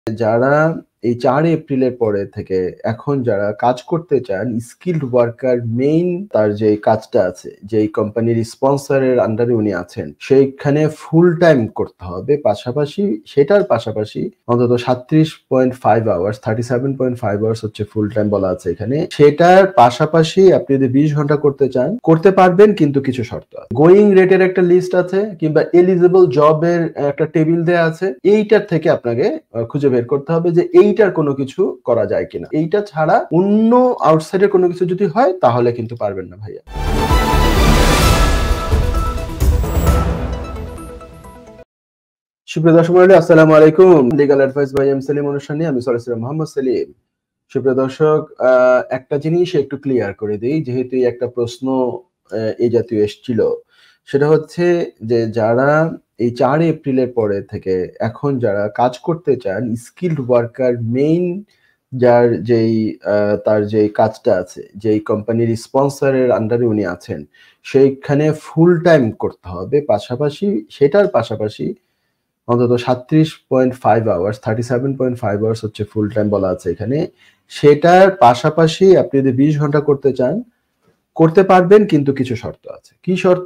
যারা এই ৪ এপ্রিলের পরে থেকে এখন যারা কাজ করতে চান, স্কিলড ওয়ার্কার মেইন তার যে কাজটা আছে, যেই কোম্পানির স্পন্সরের আন্ডারে উনি আছেন, সেইখানে ফুল টাইম করতে হবে। সেটার পাশাপাশি অন্তত ৩৭.৫ আওয়ার্স, 37.5 আওয়ার্স হচ্ছে ফুল টাইম বলা আছে এখানে। সেটার পাশাপাশি আপনি যদি ২০ ঘন্টা করতে চান, করতে পারবেন, কিন্তু কিছু শর্ত আছে। গোয়িং রেটের একটা লিস্ট আছে কিংবা এলিজিবল জবের একটা টেবিল দেয়া আছে। এইটার থেকে আপনাকে খুঁজে বের করতে হবে যে এইটার কোনো কিছু করা যায় কিনা। এইটা ছাড়া অন্য আউটসাইডের কোনো কিছু যদি হয় তাহলে কিন্তু পারবেন না ভাইয়া। সুপ্রিয় দর্শক মণ্ডলী, আসসালামু আলাইকুম। Legal advice by M Salim অনুষ্ঠানে আমি সরাসরি মোহাম্মদ সেলিম। সুপ্রিয় দর্শক, একটা জিনিস একটু ক্লিয়ার করে দিই, যেহেতু একটা প্রশ্ন এই জাতীয় এসেছিল। সেটা হচ্ছে যে যারা এই ৪ এপ্রিলের পরে থেকে এখন যারা কাজ করতে চান, স্কিলড ওয়ার্কার মেইন যার তার যেই কাজটা আছে, যেই কোম্পানির স্পন্সরের আন্ডারে উনি আছেন, সেইখানে ফুল টাইম করতে হবে। সেটার পাশাপাশি অন্তত ৩৭.৫ আওয়ার্স, 37.5 আওয়ার্স হচ্ছে ফুল টাইম বলা আছে এখানে। সেটার পাশাপাশি আপনি যদি ২০ ঘন্টা করতে চান, করতে পারবেন, কিন্তু কিছু শর্ত আছে। কি শর্ত?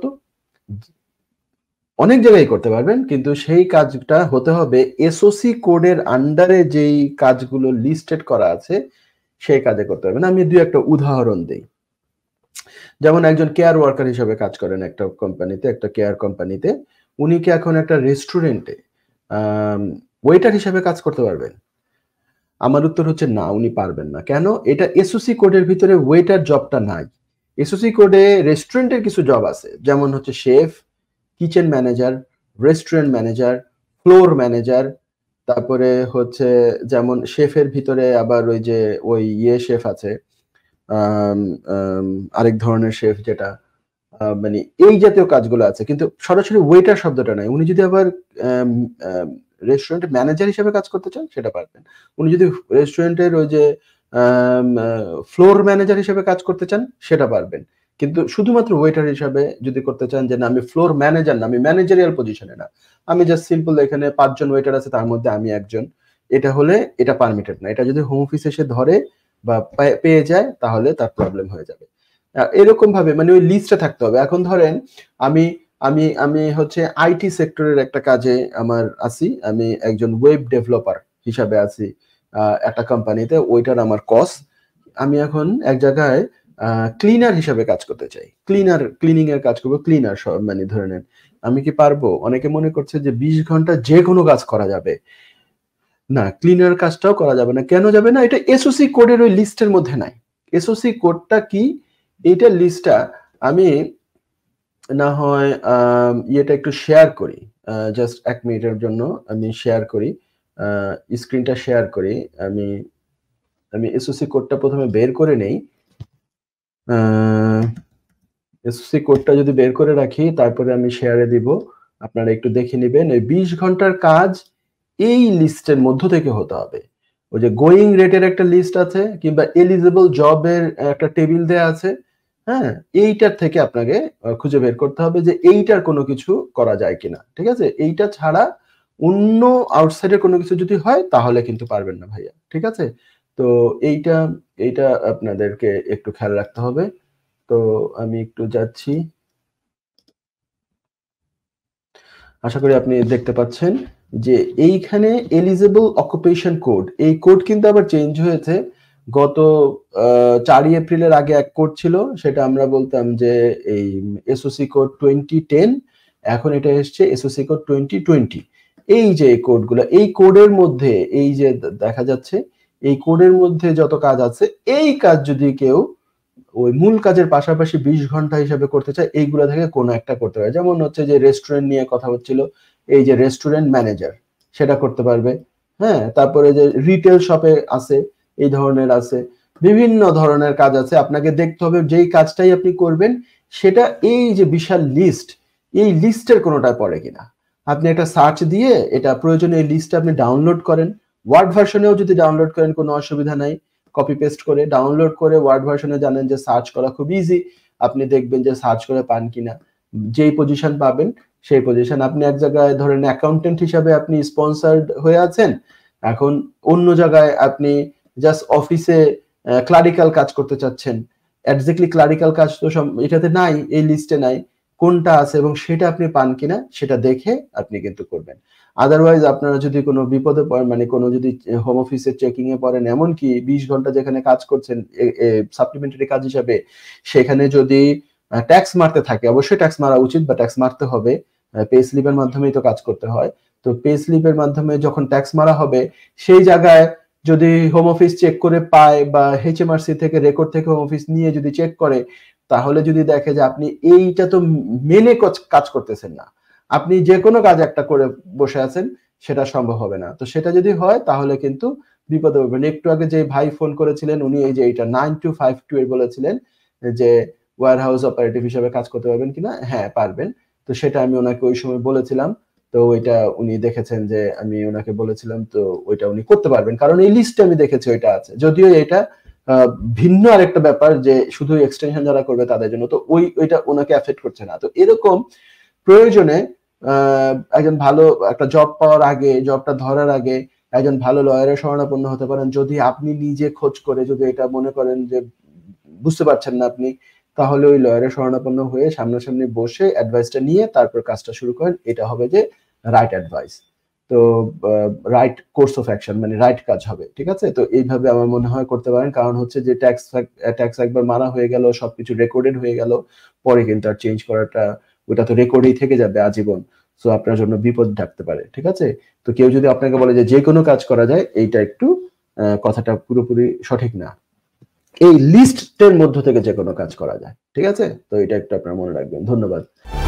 অনেক জায়গায় করতে পারবেন, কিন্তু সেই কাজটা হতে হবে এসওসি কোডের আন্ডারে যেই কাজগুলো লিস্টেড করা আছে সেই কাজে করতে পারবেন। আমি ২-১টা উদাহরণ দেই। যেমন একজন কেয়ার ওয়ার্কার হিসেবে কাজ করেন একটা কোম্পানিতে, একটা কেয়ার কোম্পানিতে। উনি কি এখন একটা রেস্টুরেন্টে ওয়েটার হিসেবে কাজ করতে পারবেন? আমার উত্তর হচ্ছে না, উনি পারবেন না। কেন? এটা এসওসি কোডের ভিতরে ওয়েটার জবটা নাই। এসওসি কোডে রেস্টুরেন্টের কিছু জব আছে, যেমন হচ্ছে chef, kitchen manager, restaurant manager, floor manager, তারপরে হচ্ছে যেমন শেফের ভিতরে আবার ওই শেফ আছে, আরেক ধরনের শেফ যেটা মানে এই জাতীয় কাজগুলো আছে, কিন্তু সরাসরি ওয়েটার শব্দটা নাই। উনি যদি আবার রেস্টুরেন্টের ম্যানেজার হিসেবে কাজ করতে চান সেটা পারবেন। উনি যদি রেস্টুরেন্টের ফ্লোর ম্যানেজার হিসেবে কাজ করতে চান সেটা পারবেন। কিন্তু শুধুমাত্র ওয়েটার হিসাবে যদি করতে চান, যে না আমি ফ্লোর ম্যানেজার না, আমি ম্যানেজারিয়াল পজিশনে না, আমি জাস্ট সিম্পল এখানে ৫ জন ওয়েটার আছে তার মধ্যে আমি একজন, এটা হলে এটা পারমিটেড না। এটা যদি হোম অফিস এসে ধরে বা পেয়ে যায় তাহলে তার প্রবলেম হয়ে যাবে। এরকম ভাবে মানে ওই লিস্টে থাকতে হবে। এখন ধরেন আমি আমি আমি হচ্ছে আইটি সেক্টরের একটা কাজে আছি। আমি একজন ওয়েব ডেভেলপার হিসাবে আছি একটা কোম্পানিতে, ওইটার আমার কস। আমি এখন এক জায়গায় ক্লিনার হিসাবে কাজ করতে চাই। ক্লিনিং এর কাজ করবো, ক্লিনার মানে ধরে নেন। আমি কি পারবো? অনেকে মনে করছে যে ২০ ঘন্টা যে কোনো কাজ করা যাবে। না, ক্লিনার কাজটাও করা যাবে না। কেন যাবে না? এটা এসওসি কোডের ওই লিস্টের মধ্যে নাই। এসওসি কোডটা কি? এইটার লিস্টটা আমি না হয় ইয়েটা একটু শেয়ার করি। জাস্ট ১ মিনিটের জন্য আমি শেয়ার করি। স্ক্রিনটা শেয়ার করি। আমি এসওসি কোডটা ১ম এ বের করে নেই। এসওসি কোডটা যদি বের করে রাখি তারপরে আমি শেয়ারে দিব। আপনারা একটু দেখে নিবেন। এই ২০ ঘন্টার কাজ এই লিস্টের মধ্য থেকে হতে হবে। ওই যে গোয়িং রেটের একটা লিস্ট আছে কিংবা এলিজিবল জবের একটা টেবিল দেয়া আছে। হ্যাঁ? এইটার থেকে আপনাকে খুঁজে বের করতে হবে যে এইটার কোনো কিছু করা যায় কিনা। ঠিক আছে? এইটা ছাড়া অন্য আউটসাইডের কোনো কিছু যদি হয় তাহলে কিন্তু পারবেন না ভাইয়া। ঠিক আছে? তো এইটা আপনাদেরকে একটু খেয়াল রাখতে হবে। তো আমি একটু যাচ্ছি। আশা করি আপনি দেখতে পাচ্ছেন যে এইখানে এলিজিবল অকুপেশন কোড, এই কোড কিন্তু আবার চেঞ্জ হয়েছে। গত ৪ এপ্রিলের আগে এক কোড ছিল, সেটা আমরা বলতাম যে এই এসওসি কোড 2010, এখন এটা এসছে এসওসি কোড 2020। এই যে কোডগুলো, এই কোডের মধ্যে এই যে দেখা যাচ্ছে, এই কোডের মধ্যে যত কাজ আছে, এই কাজ যদি কেউ ওই মূল কাজের পাশাপাশি ২০ ঘন্টা হিসাবে করতে চায়, এইগুলো থেকে কোনো একটা করতে পারে। যেমন হচ্ছে যে রেস্টুরেন্ট নিয়ে কথা হচ্ছিল, এই যে রেস্টুরেন্ট ম্যানেজার সেটা করতে পারবে। হ্যাঁ, তারপরে যে রিটেল শপে আছে, এই ধরনের আছে, বিভিন্ন ধরনের কাজ আছে। আপনাকে দেখতে হবে যেই কাজটাই আপনি করবেন সেটা এই যে বিশাল লিস্ট, এই লিস্টের কোনোটায় পড়ে কিনা। আপনি একটা সার্চ দিয়ে এটা প্রয়োজনীয় লিস্টটা আপনি ডাউনলোড করেন। ওয়ার্ড ভার্সনেও যদি ডাউনলোড করেন কোনো অসুবিধা নাই। কপি পেস্ট করে ডাউনলোড করে ওয়ার্ড ভার্সনে জানেন যে সার্চ করা খুব ইজি। আপনি দেখবেন যে সার্চ করে পান কিনা। যেই পজিশন পাবেন সেই পজিশন, আপনি এক জায়গায় ধরেন অ্যাকাউন্টেন্ট হিসাবে আপনি স্পন্সর্ড হয়ে আছেন, এখন অন্য জায়গায় আপনি জাস্ট অফিসে ক্লারিক্যাল কাজ করতে চাচ্ছেন, এক্স্যাক্টলি ক্লারিক্যাল কাজ তো এটাতে নাই, এই লিস্টে নাই, কোনটা আছে এবং সেটা আপনি পান কিনা সেটা দেখে আপনি কিন্তু করবেন। আদারওয়াইজ আপনারা যদি কোনো বিপদে পড়েন, মানে কোনো যদি হোম অফিসে চেকিং এ পড়েন, এমনকি 20 ঘন্টা যেখানে কাজ করছেন সাপ্লিমেন্টারি কাজ হিসাবে, সেখানে যদি ট্যাক্স মারতে থাকে, অবশ্যই ট্যাক্স মারা উচিত বা ট্যাক্স মারতে হবে, পে স্লিপের মাধ্যমেই তো কাজ করতে হয়। তো পে স্লিপের মাধ্যমে যখন ট্যাক্স মারা হবে, সেই জায়গায় যদি হোম অফিস চেক করে পায় বা এইচএমআরসি থেকে রেকর্ড থেকে হোম অফিস নিয়ে যদি চেক করে, তাহলে যদি দেখে যে আপনি এইটা তো মেনে কাজ করতেছেন না, আপনি যে কোনো কাজ একটা করে বসে আছেন, সেটা সম্ভব হবে না। তো সেটা যদি হয় তাহলে কিন্তু বিপদে পড়বেন। একটু আগে যে ভাই ফোন করেছিলেন, উনি এই যে এটা 9252 এর বলেছিলেন যে ওয়্যার হাউস অপারেটিভ হিসেবে কাজ করতে পারবেন কিনা। হ্যাঁ, পারবেন। তো সেটা আমি ওনাকে ওই সময় বলেছিলাম। তো ওইটা উনি দেখেছেন যে আমি ওনাকে বলেছিলাম, তো ওইটা উনি করতে পারবেন, কারণ এই লিস্টে আমি দেখেছি ওইটা আছে। যদিও এটা ভিন্ন আরেকটা ব্যাপার যে শুধু এক্সটেনশন যারা করবে তাদের জন্য, তো ওইটা ওনাকে এফেক্ট করছে না। তো এরকম প্রয়োজনে একজন ভালো একটা জব পাওয়ার আগে, জবটা ধরার আগে একজন ভালো লয়ারের শরণাপন্ন হতে পারেন। যদি আপনি নিজে খোঁজ করে যদি এটা মনে করেন যে বুঝতে পারছেন না আপনি, তাহলে ওই লয়ারের শরণাপন্ন হয়ে সামনাসামনি বসে অ্যাডভাইসটা নিয়ে তারপর কাজটা শুরু করেন। এটা হবে যে রাইট অ্যাডভাইস, তো রাইট কোর্স অফ অ্যাকশন, মানে রাইট কাজ হবে। ঠিক আছে? তো এইভাবে আমার মনে হয় করতে পারেন। কারণ হচ্ছে যে ট্যাক্স একবার মারা হয়ে গেল, সবকিছু রেকর্ডেড হয়ে গেল, পরে কিন্তু আর চেঞ্জ করাটা, ওটা তো রেকর্ডেই থেকে যাবে আজীবন। সো আপনার জন্য বিপদ ডাকতে পারে। ঠিক আছে? তো কেউ যদি আপনাকে বলে যে কোনো কাজ করা যায়, এইটা একটু কথাটা পুরোপুরি সঠিক না। এই লিস্টের মধ্য থেকে যে কোনো কাজ করা যায়। ঠিক আছে? তো এটা একটু আপনারা মনে রাখবেন। ধন্যবাদ।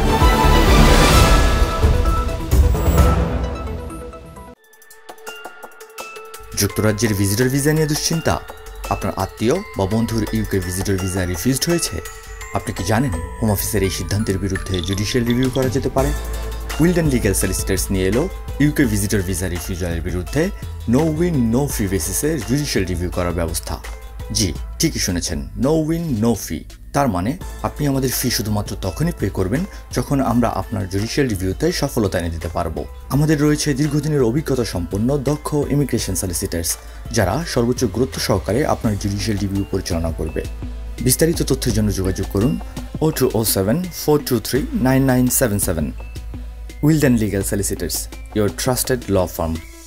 যুক্তরাজ্যের ভিজিটর ভিসা নিয়ে দুশ্চিন্তা? আপনার আত্মীয় বা বন্ধুর ইউকে ভিজিটর ভিসা রিফিউজড হয়েছে? আপনি কি জানেন হোম অফিসের এই সিদ্ধান্তের বিরুদ্ধে জুডিশিয়াল রিভিউ করা যেতে পারে? উইলডেন লিগ্যাল সলিসিটরস নিয়ে এলো ইউকে ভিজিটর ভিসা রিফিউজালের বিরুদ্ধে নো উইন নো ফি বেসিসে জুডিশিয়াল রিভিউ করার ব্যবস্থা। জি, ঠিকই শুনেছেন, নো উইন নো ফি। তার মানে আপনি আমাদের ফি শুধুমাত্র তখনই পে করবেন যখন আমরা আপনার জুডিশিয়াল রিভিউতে সফলতা এনে দিতে পারবো। আমাদের রয়েছে দীর্ঘদিনের অভিজ্ঞতা সম্পন্ন দক্ষ ইমিগ্রেশন সলিসিটার্স, যারা সর্বোচ্চ গুরুত্ব সহকারে আপনার জুডিশিয়াল রিভিউ পরিচালনা করবে। বিস্তারিত তথ্যের জন্য যোগাযোগ করুন 0207 423 9977। Wilden legal solicitors, your trusted law firm.